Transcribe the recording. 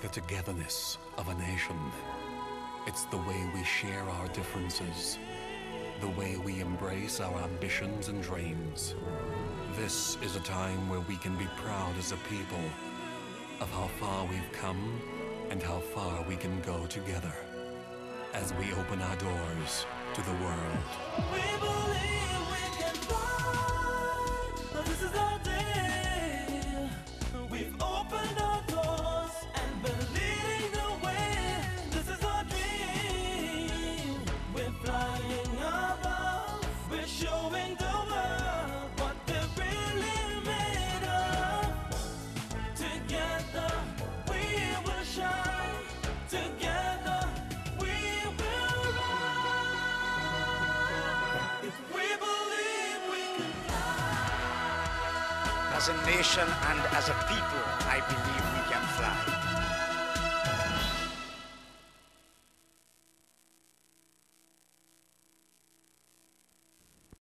the togetherness of a nation. It's the way we share our differences, the way we embrace our ambitions and dreams. This is a time where we can be proud as a people of how far we've come and how far we can go together as we open our doors to the world. We believe we can fly. This is our day. We've opened our doors and been leading the way. This is our dream. We're flying above. We're showing the world what they're really made of. Together we will shine. Together we will rise. If we believe we can fly. As a nation and as a people, I believe we can fly.